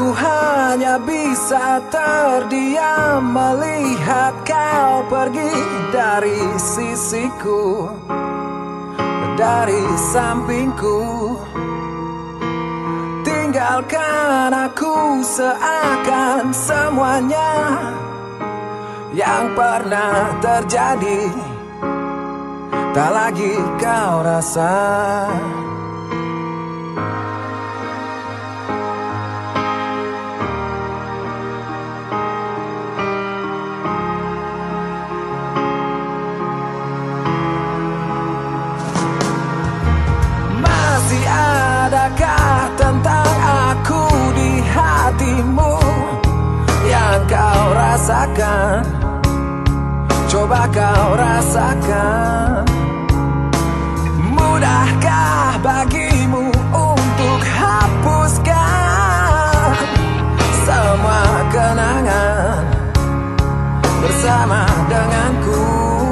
Aku hanya bisa terdiam melihat kau pergi dari sisiku, dari sampingku. Tinggalkan aku seakan semuanya yang pernah terjadi tak lagi kau rasa. Masih adakah tentang aku di hatimu yang kau rasakan? Coba kau rasakan. Mudahkah bagimu untuk hapuskan semua kenangan bersama denganku?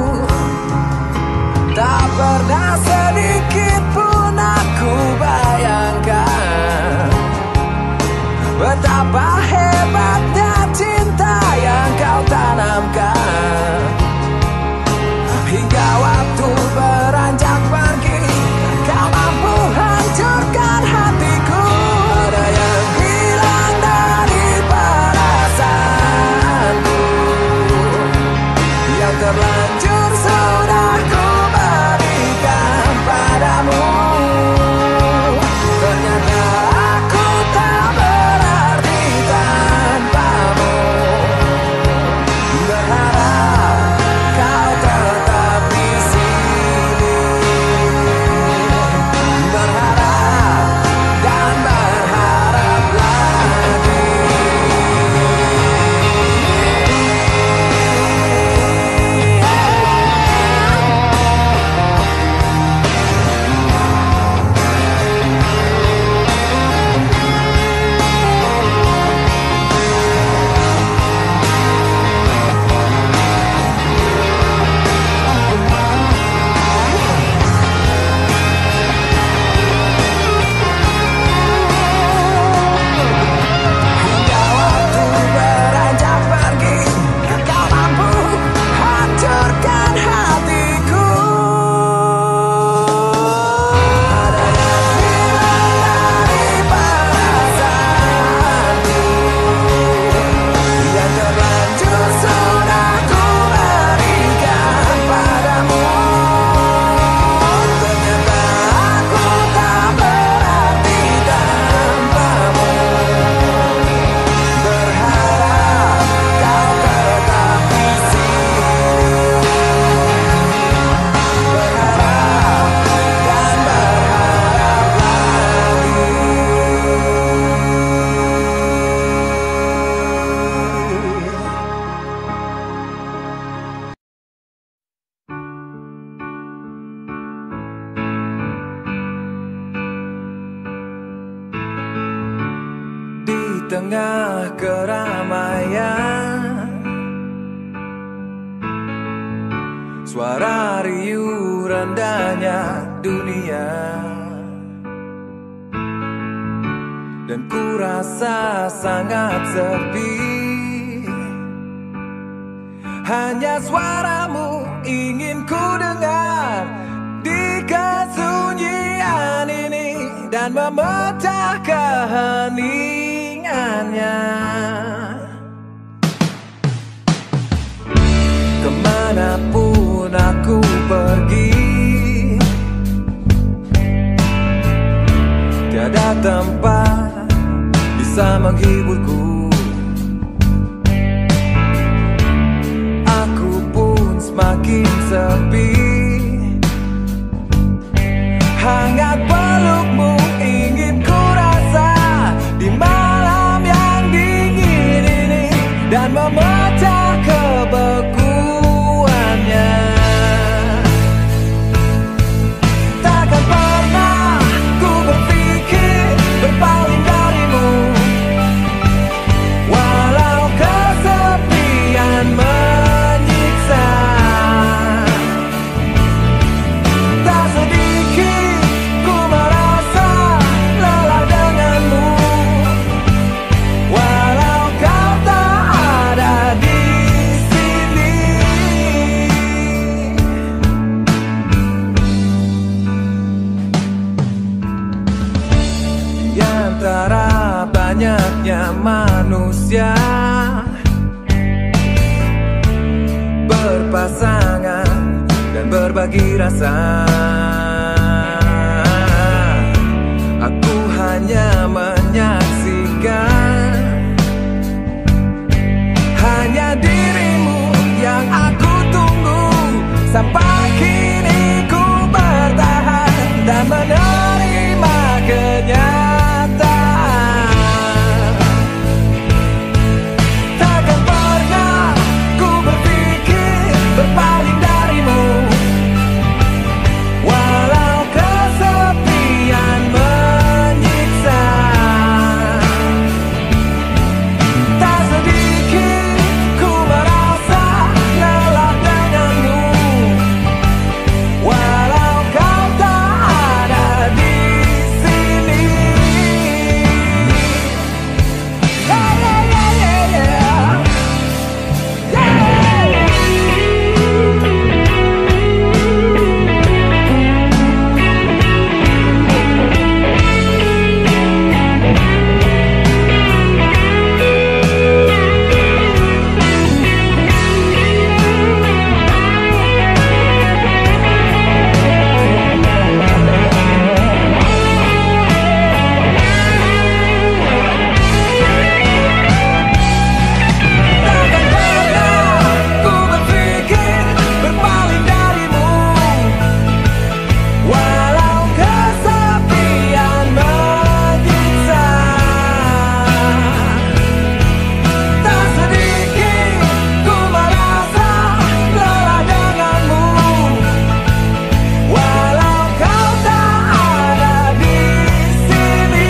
Tak pernah sedikit pun aku bayangkan betapa hebatnya cinta yang kau tanamkan. Hingga waktu beranjak pergi, kau mampu hancurkan hatiku. Ada yang hilang dari perasaanku, yang terlanjur sudah ku berikan padamu. Ternyata aku tak berarti tanpamu. Berharap kau tetap di sini. Berharap dan berharap lagi. Hingga waktu beranjak pergi, kau mampu hancurkan hatiku. Ada yang hilang dari perasaanku, yang terlanjur sudah ku berikan padamu. Ternyata aku tak berarti tanpamu. Berharap kau tetap di sini. Berharap dan berharap lagi. Di tengah keramaian, suara riuh rendahnya dunia, dan ku rasa sangat sepi. Hanya suaramu ingin ku dengar di kesunyian ini, dan memecah keheningannya. Kemanapun aku pergi, tiada tempat bisa menghiburku. Aku pun semakin sepi. Hangat pelukmu ingin ku rasa di malam yang dingin ini, dan memecah kebekuannya. Takkan pernah ku berpikir berpaling darimu, walau kesepian menyiksa. Tak sedikit ku layaknya manusia, berpasangan dan berbagi rasa. Aku hanya menyaksikan, hanya dirimu yang aku tunggu. Sampai kini ku bertahan dan menerima kenyataan. Takkan pernah ku berpikir berpaling darimu, walau kesepian menyiksa. Tak sedikit ku merasa lelah denganmu, walau kau tak ada di sini. Yeah, yeah, yeah, yeah, yeah. Takkan pernah ku berpikir berpaling darimu, walau kesepian menyiksa. Tak sedikit ku merasa lelah denganmu, walau kau tak ada di sini.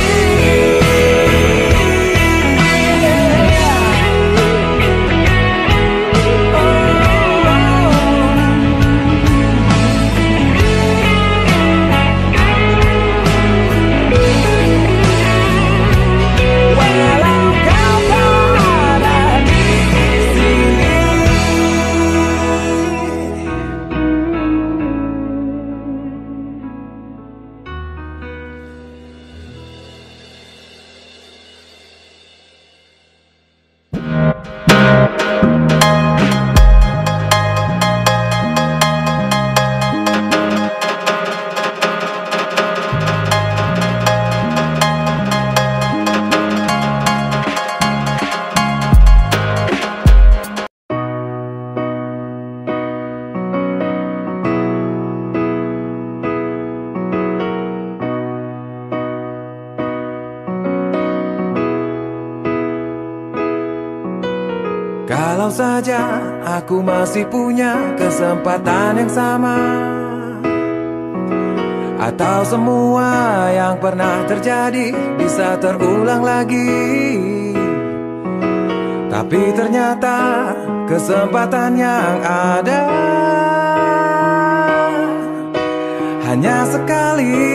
Walau kau tak ada di sini. Kalau saja aku masih punya kesempatan yang sama, atau semua yang pernah terjadi bisa terulang lagi. Tapi ternyata kesempatan yang ada hanya sekali.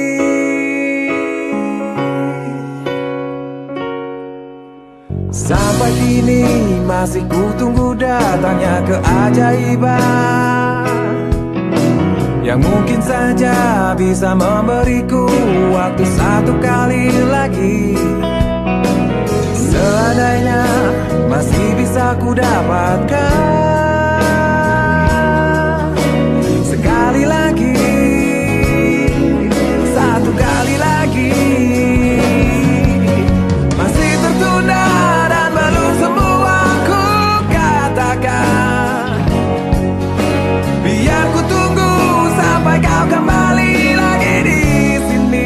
Sampai kini masih ku tunggu datangnya keajaiban yang mungkin saja bisa memberiku waktu satu kali lagi. Seandainya masih bisa ku dapatkan sekali lagi, satu kali lagi. Masih tertunda dan belum semua ku katakan. Biar ku tunggu sampai kau kembali lagi di sini.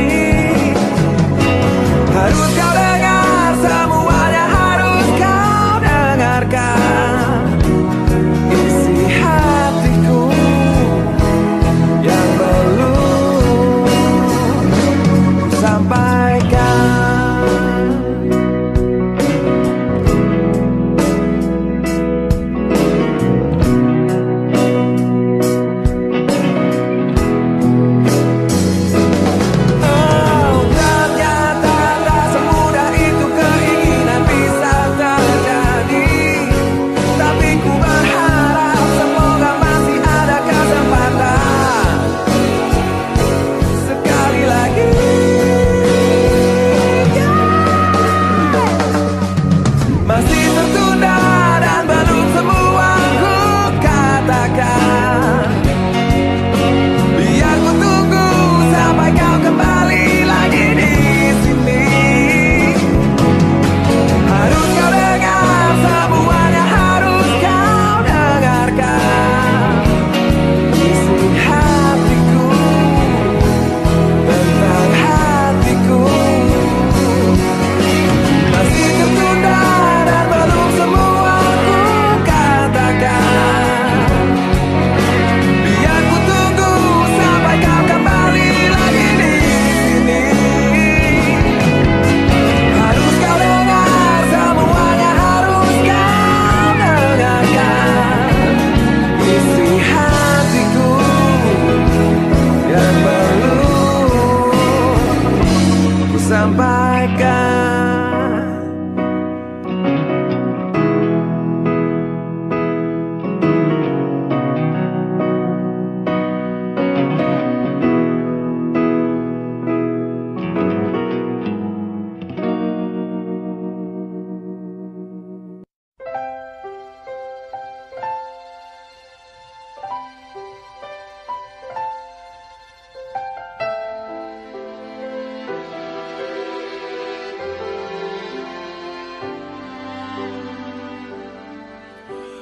Harus kau dengar, semuanya harus kau dengarkan. Isi hatiku yang belum ku sampaikan.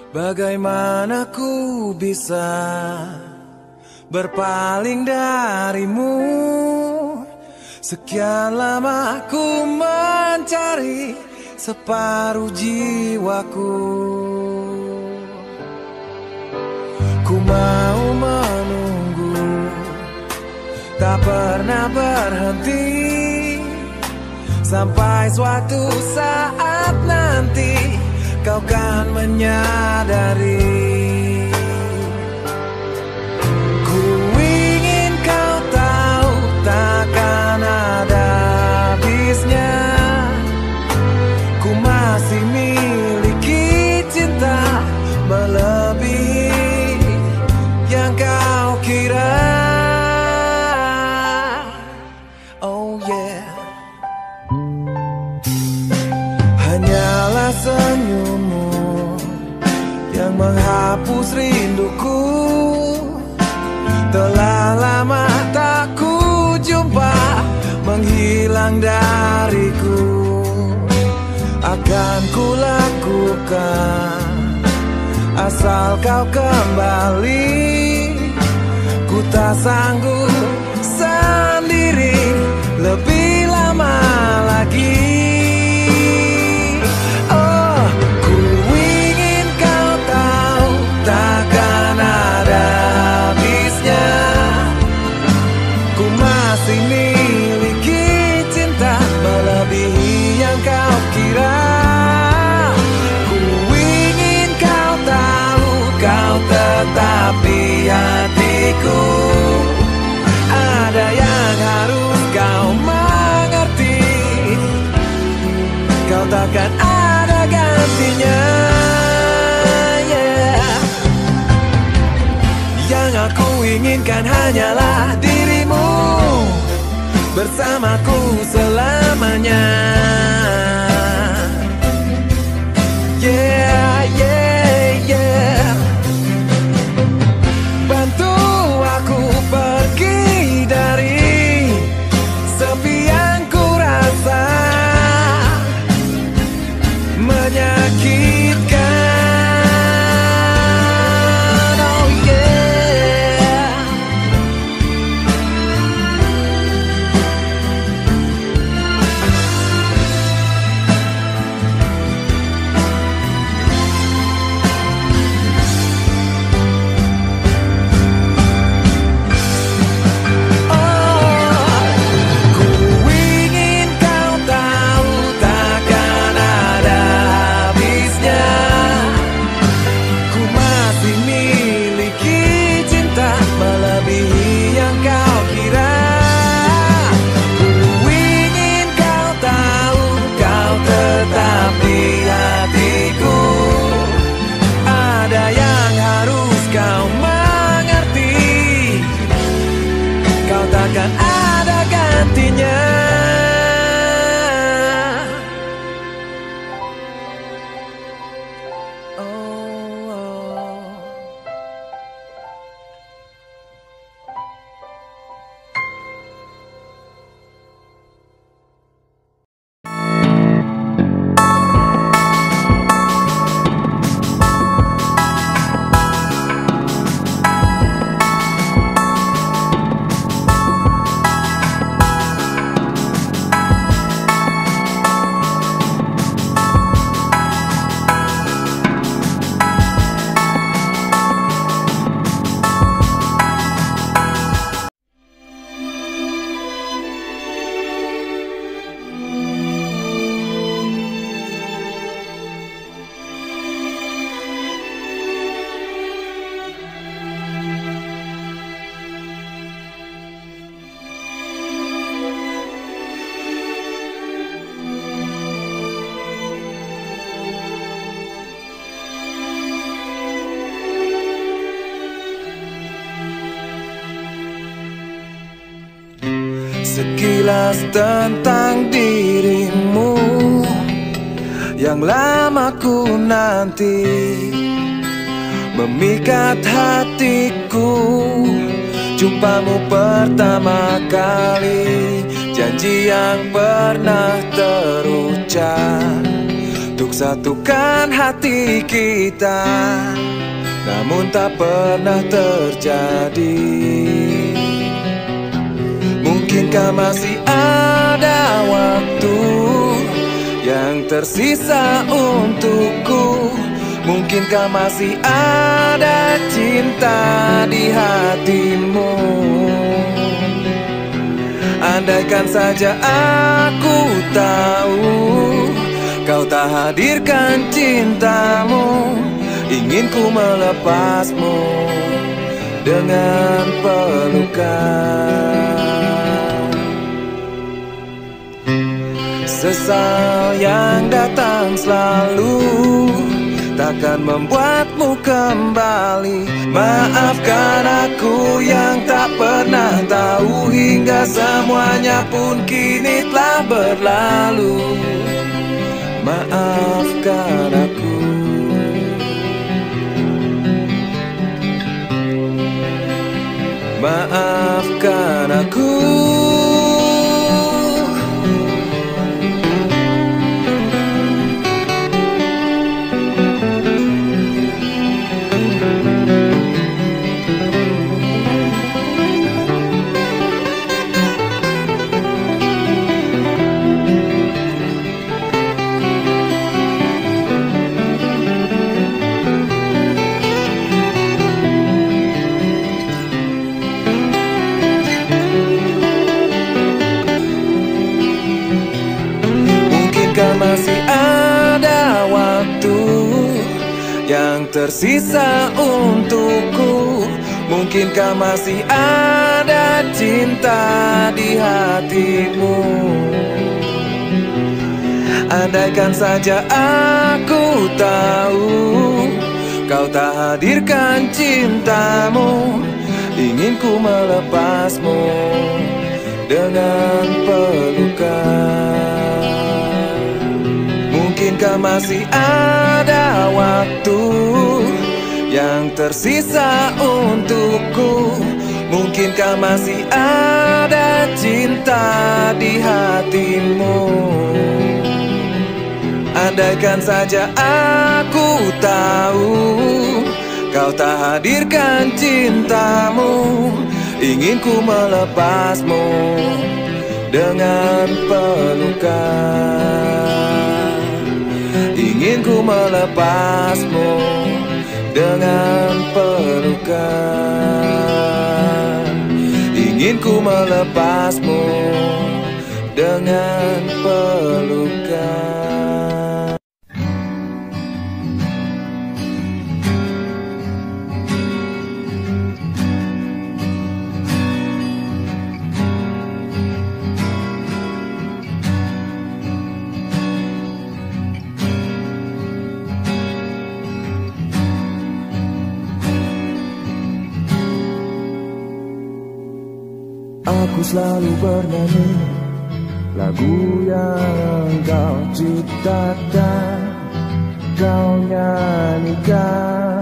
Bagaimana ku bisa berpaling darimu? Sekian lama ku mencari separuh jiwaku. Ku mau menunggu, tak pernah berhenti, sampai suatu saat nanti kau kan menyadari. Ku ingin kau tahu takkan ada habisnya. Ku masih miliki cinta melebihi yang kau kira. Oh yeah. Hanyalah senyummu yang menghapus rinduku. Telah lama tak ku jumpa, menghilang dariku. Akan ku lakukan asal kau kembali. Ku tak sanggup sendiri lebih lama lagi. Masih miliki cinta melebihi yang kau kira. Ku ingin kau tahu, kau tetap di hatiku. Ada yang harus kau mengerti, kau takkan ada gantinya. Yeah. Yang aku inginkan hanyalah dirimu bersamaku selamanya. Yeah, yeah, yeah. Bantu aku pergi dari sepi yang ku rasa menyakitkan. Oh yeah. Takkan ada gantinya. Sekilas tentang dirimu yang lama ku nanti, memikat hatiku. Jumpamu pertama kali, janji yang pernah terucap untuk satukan hati kita, namun tak pernah terjadi. Mungkinkah masih ada waktu yang tersisa untukku? Mungkinkah masih ada cinta di hatimu? Andaikan saja aku tahu kau tak hadirkan cintamu, ingin ku melepasmu dengan pelukan. Sesal yang datang selalu takkan membuatmu kembali. Maafkan aku yang tak pernah tahu, hingga semuanya pun kini telah berlalu. Maafkan aku. Maafkan aku. Masih ada waktu yang tersisa untukku. Mungkinkah masih ada cinta di hatimu? Andaikan saja aku tahu kau tak hadirkan cintamu, ingin ku melepasmu dengan pelukan. Mungkinkah masih ada waktu yang tersisa untukku? Mungkinkah masih ada cinta di hatimu? Andaikan saja aku tahu kau tak hadirkan cintamu, ingin ku melepasmu dengan pelukan. Ingin ku melepasmu dengan pelukan. Ingin ku melepasmu dengan pelukan. Aku selalu bernyanyi lagu yang kau ciptakan, kau nyanyikan,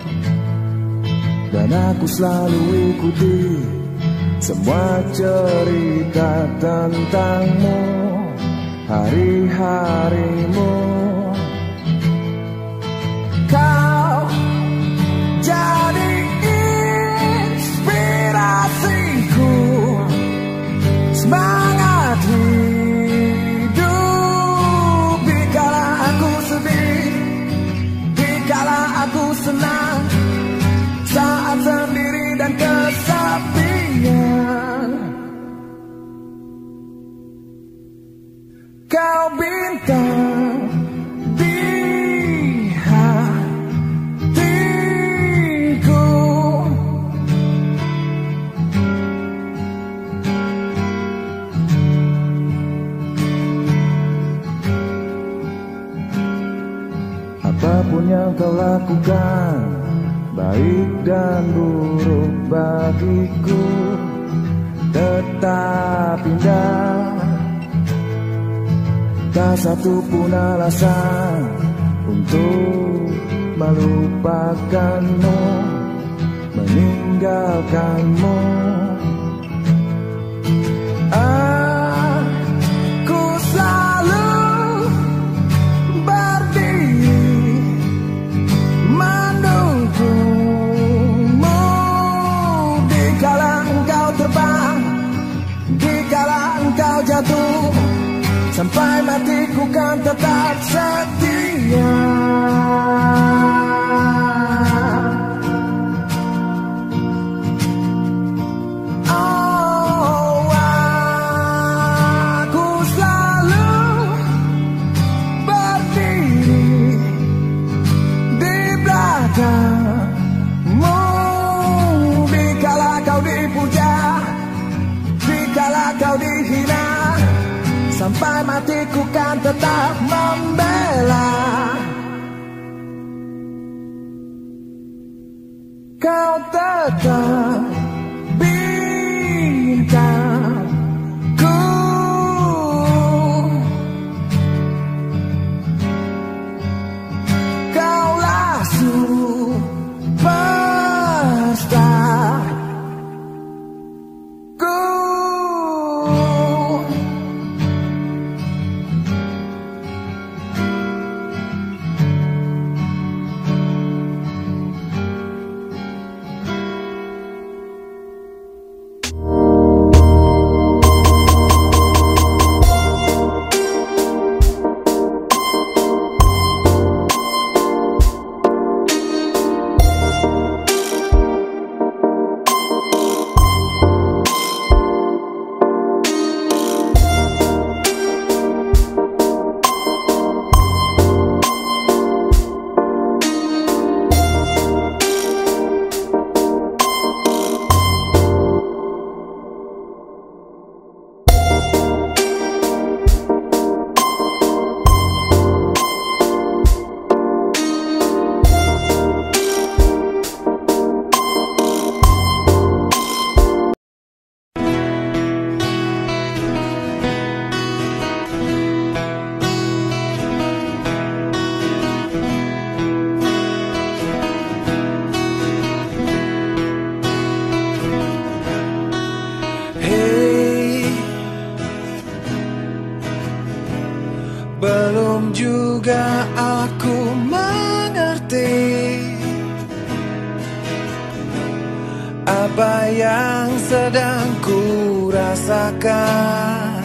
dan aku selalu ikuti semua cerita tentangmu, hari-harimu. Kau jadi inspirasiku, semangat hidup dikala aku sedih, dikala aku senang, saat sendiri dan kesepian. Kau bintang di hatiku, apapun yang kau lakukan, baik dan buruk bagiku, tetap indah. Tak satu pun alasan untuk melupakanmu, meninggalkanmu. Aku selalu sampai mati ku kan tetap setia. Oh, aku selalu berdiri di belakangmu dikala kau dipuja, dikala kau dihina. Sampai matiku kan tetap membela. Kau tetap bintangku. Kaulah superstar. Belum juga aku mengerti apa yang sedang ku rasakan.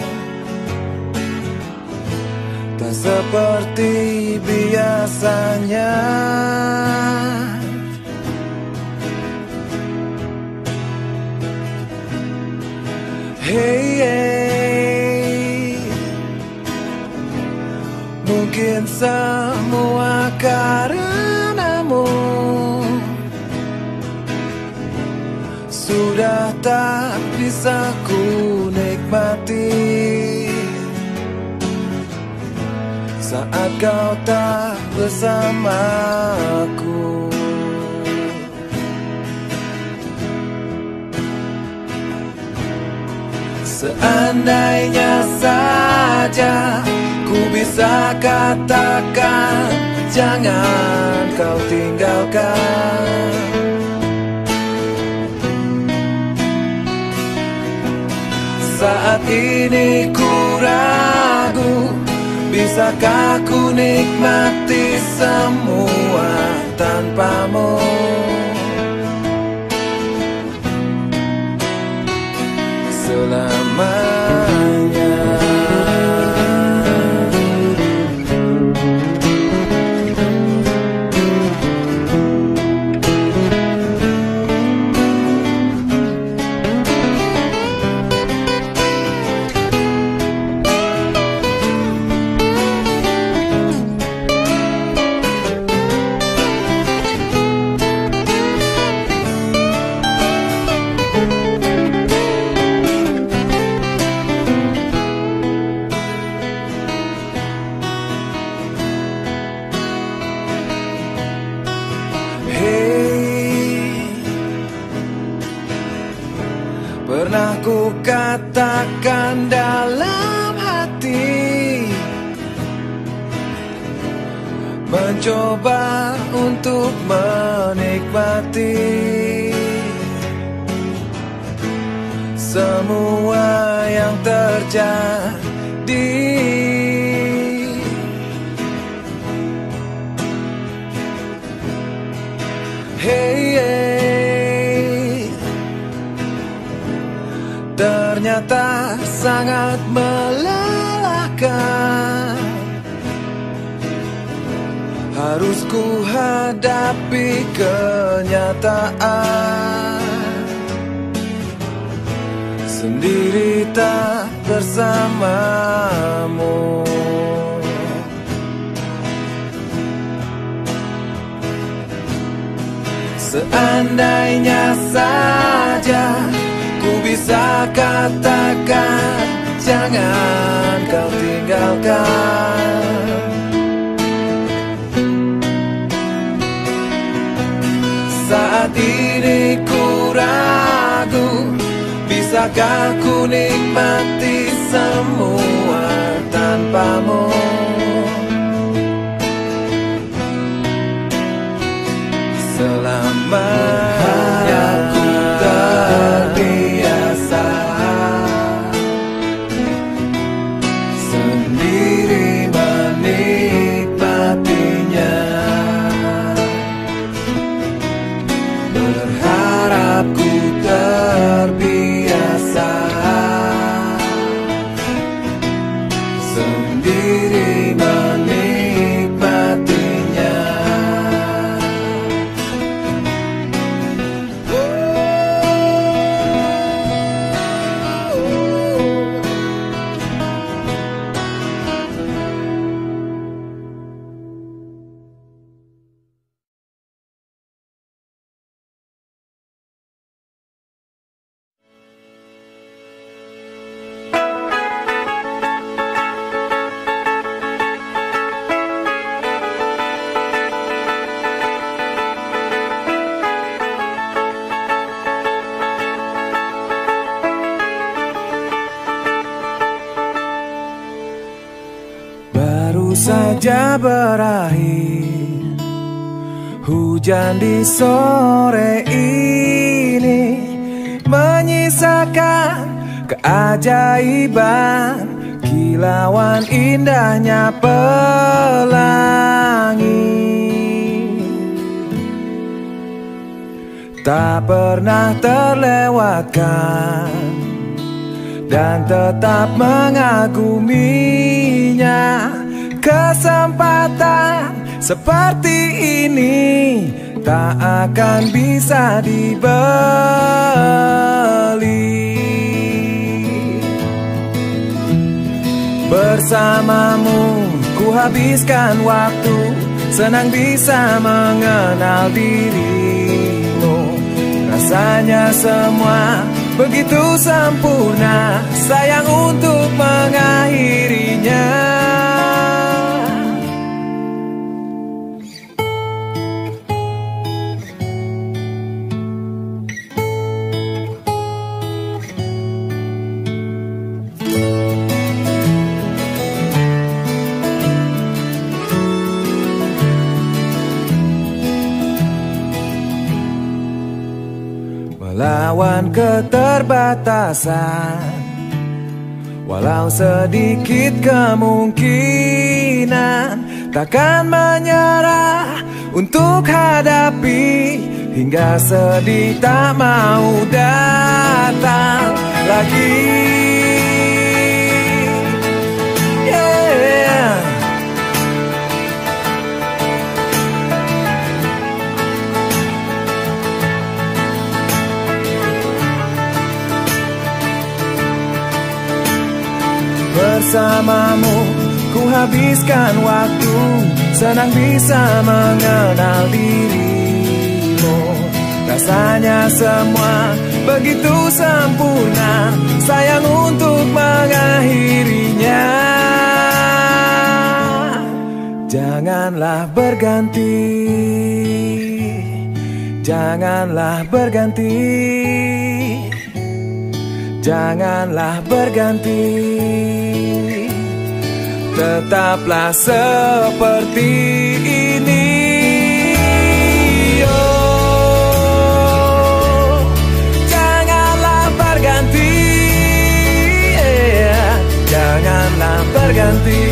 Tak seperti biasanya. Hey, hey. Mungkin semua karenamu. Sudah tak bisa ku nikmati saat kau tak bersamaku. Seandainya saja ku bisa katakan jangan kau tinggalkan. Saat ini ku ragu, bisakah ku nikmati semua tanpamu? Selamanya. Pernah ku katakan dalam hati, mencoba untuk menikmati semua yang terjadi. Hey, hey. Ternyata sangat melelahkan lupakan. Harus ku hadapi kenyataan. Sendiri tak bersamamu. Seandainya saja ku bisa katakan, jangan kau tinggalkan. Saat ini ku ragu, bisakah ku nikmati semua tanpamu. Selamanya ku terbiasa sendiri menikmatinya. Berharap ku terbiasa sendiri menikmatinya. Baru saja berakhir hujan di sore ini, menyisakan keajaiban kilauan indahnya pelangi. Tak pernah terlewatkan dan tetap mengaguminya. Kesempatan seperti ini tak akan bisa dibeli. Bersamamu ku habiskan waktu, senang bisa mengenal dirimu. Rasanya semua begitu sempurna, sayang untuk mengakhirinya. Melawan keterbatasan, walau sedikit kemungkinan, takkan menyerah untuk hadapi hingga sedih tak mau datang lagi. Bersamamu ku habiskan waktu, senang bisa mengenal dirimu. Rasanya semua begitu sempurna, sayang untuk mengakhirinya. Janganlah berganti, janganlah berganti, janganlah berganti. Tetaplah seperti ini. Oh, janganlah berganti, janganlah berganti.